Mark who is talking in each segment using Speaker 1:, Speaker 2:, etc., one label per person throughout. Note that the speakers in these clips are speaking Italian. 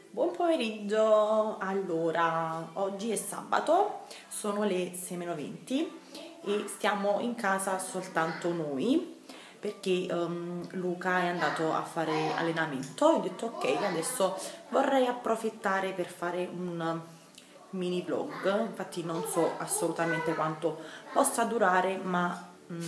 Speaker 1: Buon pomeriggio, allora oggi è sabato, sono le 6:20 e stiamo in casa soltanto noi perché Luca è andato a fare allenamento e ho detto ok, adesso vorrei approfittare per fare un mini vlog, infatti non so assolutamente quanto possa durare ma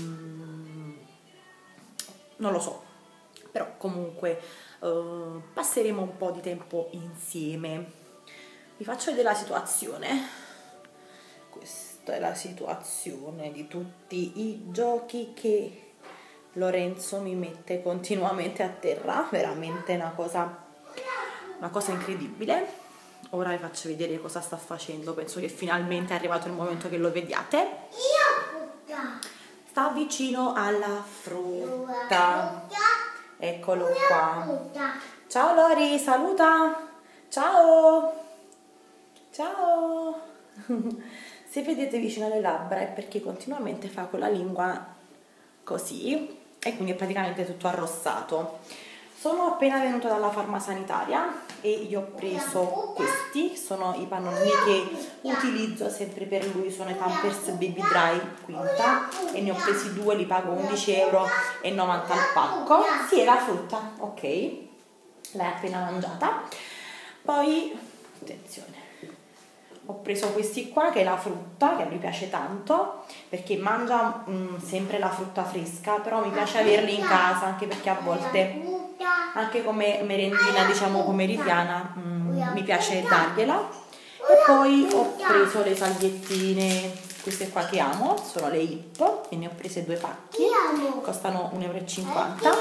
Speaker 1: non lo so, però comunque passeremo un po' di tempo insieme. Vi faccio vedere la situazione. Questa è la situazione di tutti i giochi che Lorenzo mi mette continuamente a terra, veramente una cosa incredibile. Ora vi faccio vedere cosa sta facendo, penso che finalmente è arrivato il momento che lo vediate. Sta vicino alla frutta. Eccolo qua. Ciao Lori, saluta. Ciao. Ciao. Se vedete vicino alle labbra è perché continuamente fa con la lingua così e quindi è praticamente tutto arrossato. Sono appena venuta dalla farmasanitaria e gli ho preso questi, sono i pannolini che utilizzo sempre per lui, sono i Pampers Baby Dry quinta e ne ho presi due, li pago 11,90 € al pacco. Sì, è la frutta, ok, l'hai appena mangiata. Poi, attenzione, ho preso questi qua che è la frutta, che a lui piace tanto perché mangia sempre la frutta fresca, però mi piace averli in casa anche perché a volte anche come merendina diciamo pomeridiana mi piace dargliela. E poi ho preso le salviettine, queste qua che amo, sono le Hip e ne ho prese due pacchi, costano 1,50 €.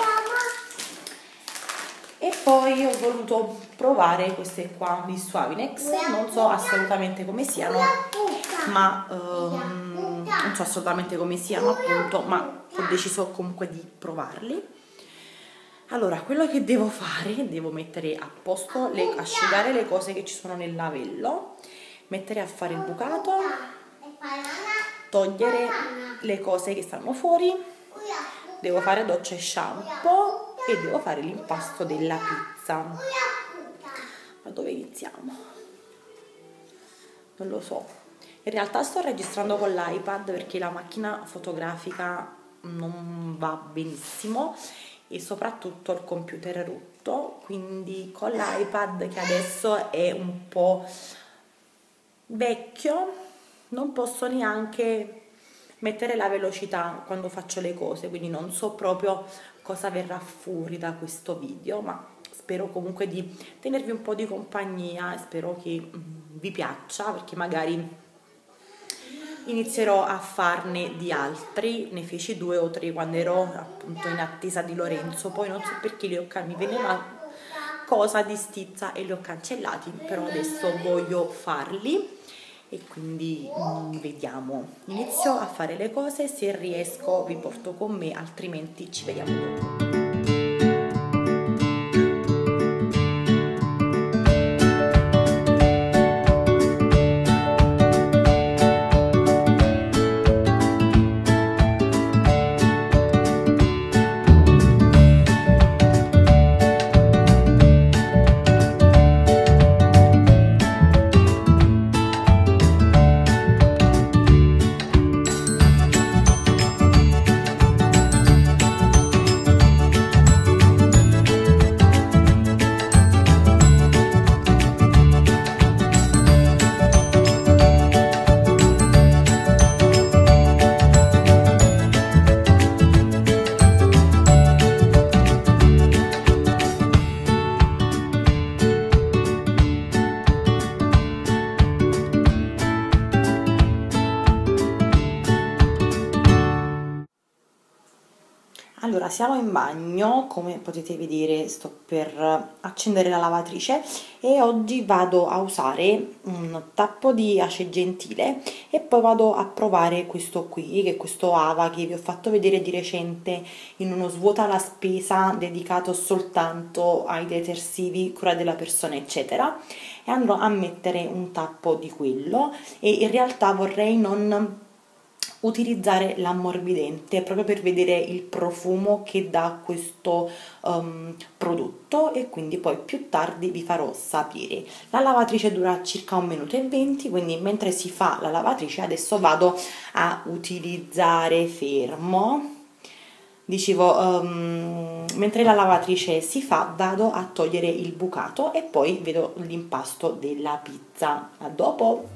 Speaker 1: E poi ho voluto provare queste qua di Suavinex, non so assolutamente come siano, ma non so assolutamente come siano appunto, ma ho deciso comunque di provarli. Allora, quello che devo fare, devo mettere a posto, asciugare le cose che ci sono nel lavello, mettere a fare il bucato, togliere le cose che stanno fuori, devo fare doccia e shampoo e devo fare l'impasto della pizza. Ma dove iniziamo? Non lo so. In realtà sto registrando con l'iPad perché la macchina fotografica non va benissimo e soprattutto il computer è rotto, quindi con l'iPad che adesso è un po' vecchio non posso neanche mettere la velocità quando faccio le cose, quindi non so proprio cosa verrà fuori da questo video, ma spero comunque di tenervi un po' di compagnia e spero che vi piaccia, perché magari inizierò a farne di altri. Ne feci 2 o 3 quando ero appunto in attesa di Lorenzo, poi non so perché mi venne una cosa di stizza e li ho cancellati, però adesso voglio farli e quindi vediamo. Inizio a fare le cose, se riesco vi porto con me, altrimenti ci vediamo dopo. Allora, siamo in bagno, come potete vedere sto per accendere la lavatrice e oggi vado a usare un tappo di Ace Gentile e poi vado a provare questo qui, che è questo Ava che vi ho fatto vedere di recente in uno svuota la spesa dedicato soltanto ai detersivi, cura della persona eccetera, e andrò a mettere un tappo di quello e in realtà vorrei non utilizzare l'ammorbidente proprio per vedere il profumo che dà questo prodotto, e quindi poi più tardi vi farò sapere. La lavatrice dura circa 1 minuto e 20, quindi mentre si fa la lavatrice adesso vado a utilizzare, fermo, dicevo, mentre la lavatrice si fa vado a togliere il bucato e poi vedo l'impasto della pizza. A dopo!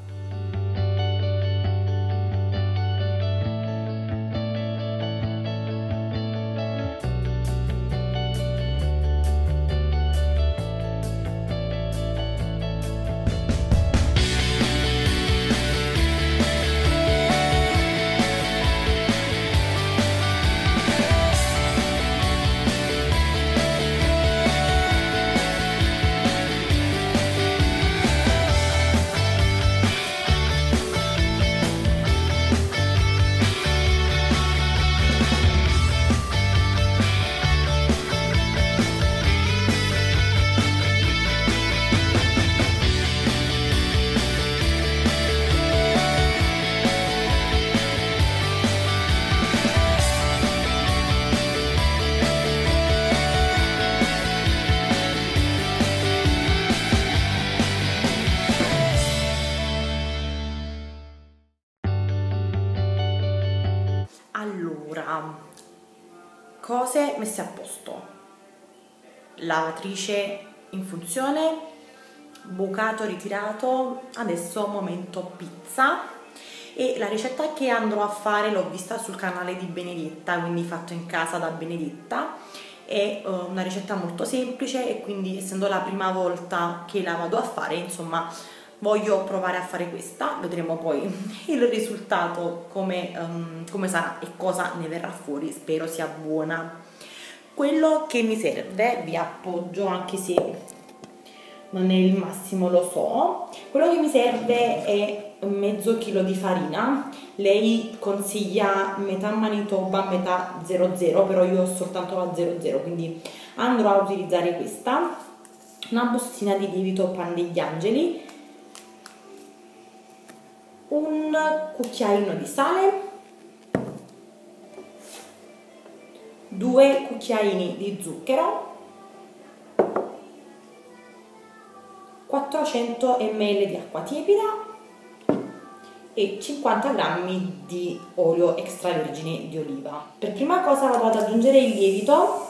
Speaker 1: Allora, cose messe a posto: lavatrice in funzione, bucato ritirato, adesso momento pizza. E la ricetta che andrò a fare l'ho vista sul canale di Benedetta, quindi fatto in casa da Benedetta. È una ricetta molto semplice e quindi, essendo la prima volta che la vado a fare, insomma, voglio provare a fare questa. Vedremo poi il risultato come sarà e cosa ne verrà fuori, spero sia buona. Quello che mi serve, vi appoggio anche se non è il massimo, lo so. Quello che mi serve è mezzo chilo di farina. Lei consiglia metà Manitoba, metà 00, però io ho soltanto la 00, quindi andrò a utilizzare questa. Una bustina di lievito Pan degli Angeli, un cucchiaino di sale, 2 cucchiaini di zucchero, 400 ml di acqua tiepida e 50 g di olio extravergine di oliva. Per prima cosa vado ad aggiungere il lievito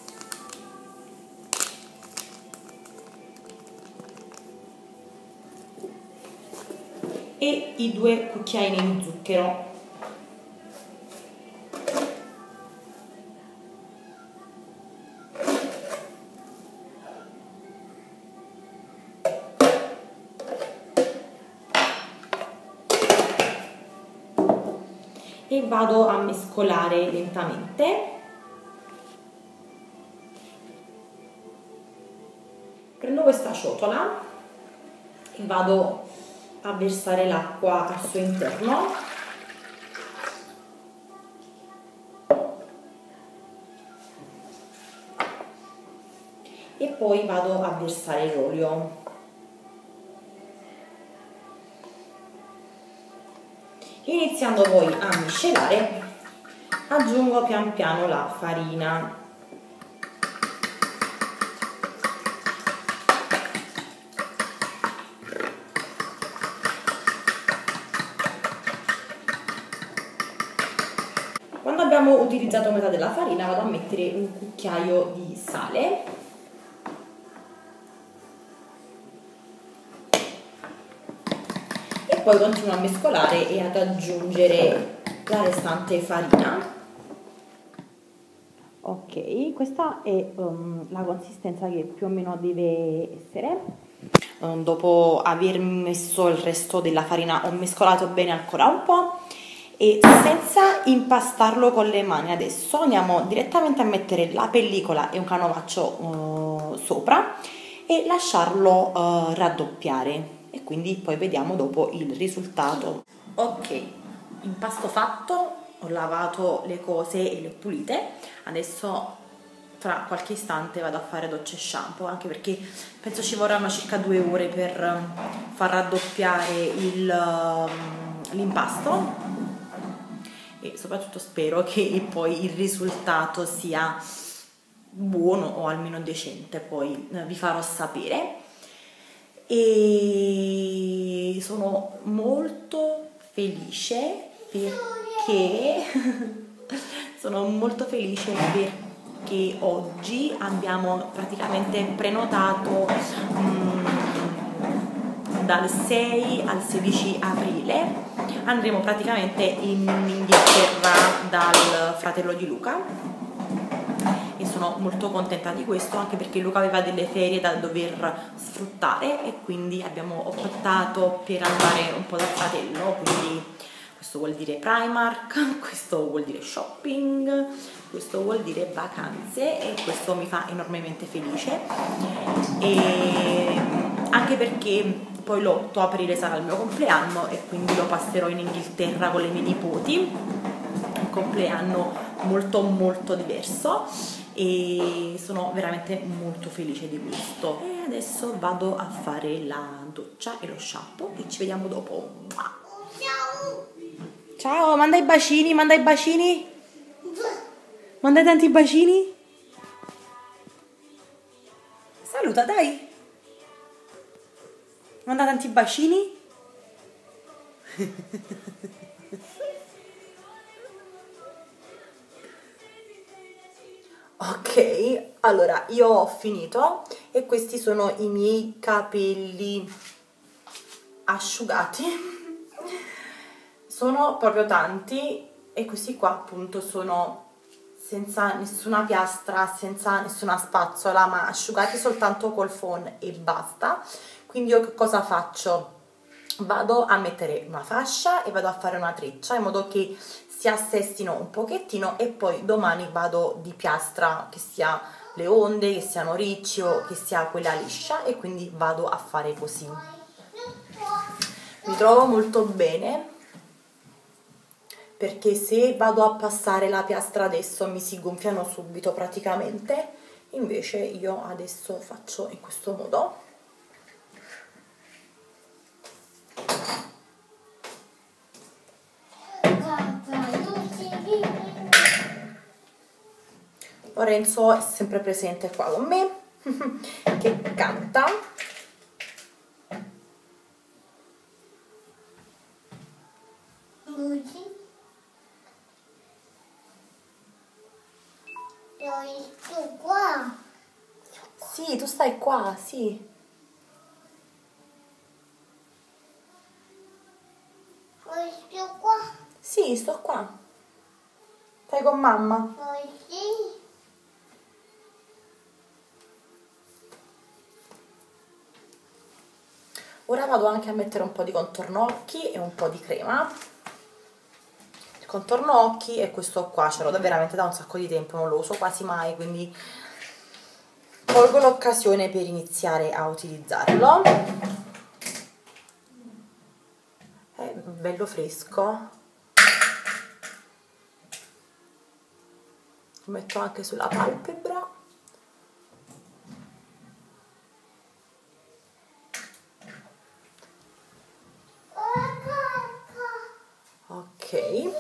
Speaker 1: e i 2 cucchiaini di zucchero. E vado a mescolare lentamente. Prendo questa ciotola e vado a versare l'acqua al suo interno. E poi vado a versare l'olio. Iniziando poi a miscelare, aggiungo pian piano la farina. Quando abbiamo utilizzato metà della farina vado a mettere un cucchiaio di sale. E poi continuo a mescolare e ad aggiungere la restante farina. Ok, questa è la consistenza che più o meno deve essere. Dopo aver messo il resto della farina ho mescolato bene ancora un po'. E senza impastarlo con le mani adesso andiamo direttamente a mettere la pellicola e un canovaccio sopra e lasciarlo raddoppiare, e quindi poi vediamo dopo il risultato. Ok, impasto fatto, ho lavato le cose e le ho pulite. Adesso tra qualche istante vado a fare doccia e shampoo, anche perché penso ci vorranno circa 2 ore per far raddoppiare l'impasto. e soprattutto spero che poi il risultato sia buono o almeno decente, poi vi farò sapere. E sono molto felice perché sono molto felice perché oggi abbiamo praticamente prenotato dal 6 al 16 aprile. Andremo praticamente in Inghilterra dal fratello di Luca e sono molto contenta di questo, anche perché Luca aveva delle ferie da dover sfruttare e quindi abbiamo optato per andare un po' dal fratello, quindi questo vuol dire Primark, questo vuol dire shopping, questo vuol dire vacanze e questo mi fa enormemente felice. E anche perché poi l'8 aprile sarà il mio compleanno e quindi lo passerò in Inghilterra con le mie nipoti, un compleanno molto molto diverso e sono veramente molto felice di questo. E adesso vado a fare la doccia e lo shampoo e ci vediamo dopo. Ciao, manda i bacini, manda i bacini. Manda tanti bacini. Saluta, dai. Manda tanti bacini. Ok, allora io ho finito e questi sono i miei capelli asciugati. Sono proprio tanti e questi qua appunto sono senza nessuna piastra, senza nessuna spazzola, ma asciugati soltanto col phon e basta. Quindi io che cosa faccio? Vado a mettere una fascia e vado a fare una treccia in modo che si assestino un pochettino e poi domani vado di piastra, che sia le onde, che siano ricci o che sia quella liscia, e quindi vado a fare così. Mi trovo molto bene perché se vado a passare la piastra adesso mi si gonfiano subito praticamente, invece io adesso faccio in questo modo. Lorenzo è sempre presente qua con me che canta.
Speaker 2: Sto qua.
Speaker 1: Sì, tu stai qua, sì.
Speaker 2: Sto qua.
Speaker 1: Sì, sto qua. Stai con mamma?
Speaker 2: Sì.
Speaker 1: Ora vado anche a mettere un po' di contorno occhi e un po' di crema. Il contorno occhi è questo qua, ce l'ho veramente da un sacco di tempo, non lo uso quasi mai, quindi colgo l'occasione per iniziare a utilizzarlo. È bello fresco. Lo metto anche sulla palpebra. Ok,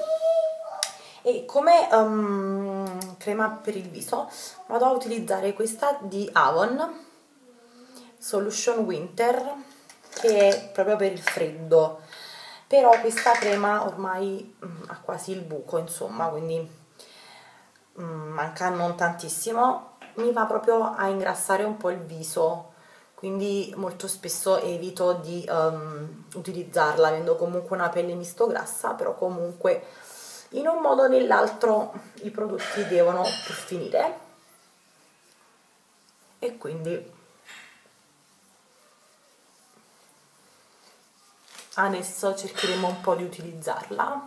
Speaker 1: e come crema per il viso vado a utilizzare questa di Avon Solution Winter, che è proprio per il freddo, però questa crema ormai ha quasi il buco, insomma, quindi manca non tantissimo, mi va proprio a ingrassare un po' il viso, quindi molto spesso evito di utilizzarla, avendo comunque una pelle misto grassa, però comunque in un modo o nell'altro i prodotti devono pur finire e quindi adesso cercheremo un po' di utilizzarla.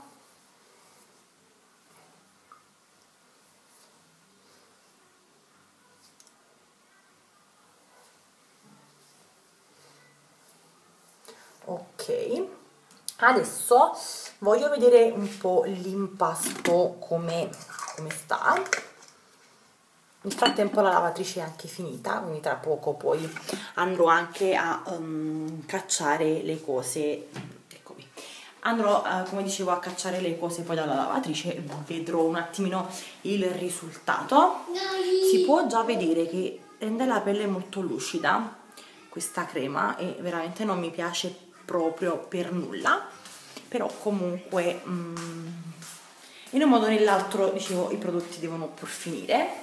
Speaker 1: Ok, adesso voglio vedere un po' l'impasto come sta. Nel frattempo la lavatrice è anche finita, quindi tra poco poi andrò anche a cacciare le cose, eccomi, andrò come dicevo a cacciare le cose poi dalla lavatrice e vedrò un attimino il risultato. Si può già vedere che rende la pelle molto lucida questa crema e veramente non mi piace proprio per nulla, però comunque in un modo o nell'altro, dicevo, i prodotti devono pur finire.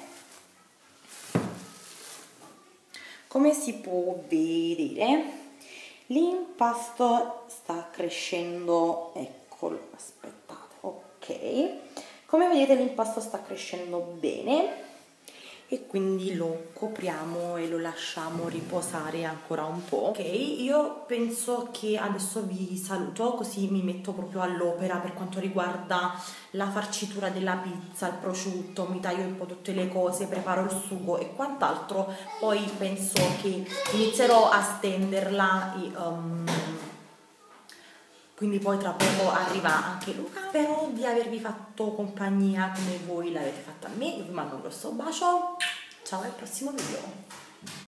Speaker 1: Come si può vedere, l'impasto sta crescendo, eccolo, aspettate, ok. Come vedete l'impasto sta crescendo bene e quindi lo copriamo e lo lasciamo riposare ancora un po'. Ok, io penso che adesso vi saluto, così mi metto proprio all'opera per quanto riguarda la farcitura della pizza, il prosciutto, mi taglio un po' tutte le cose, preparo il sugo e quant'altro. Poi penso che inizierò a stenderla e quindi poi tra poco arriva anche Luca. Spero di avervi fatto compagnia come voi l'avete fatta a me. Io vi mando un grosso bacio, ciao al prossimo video.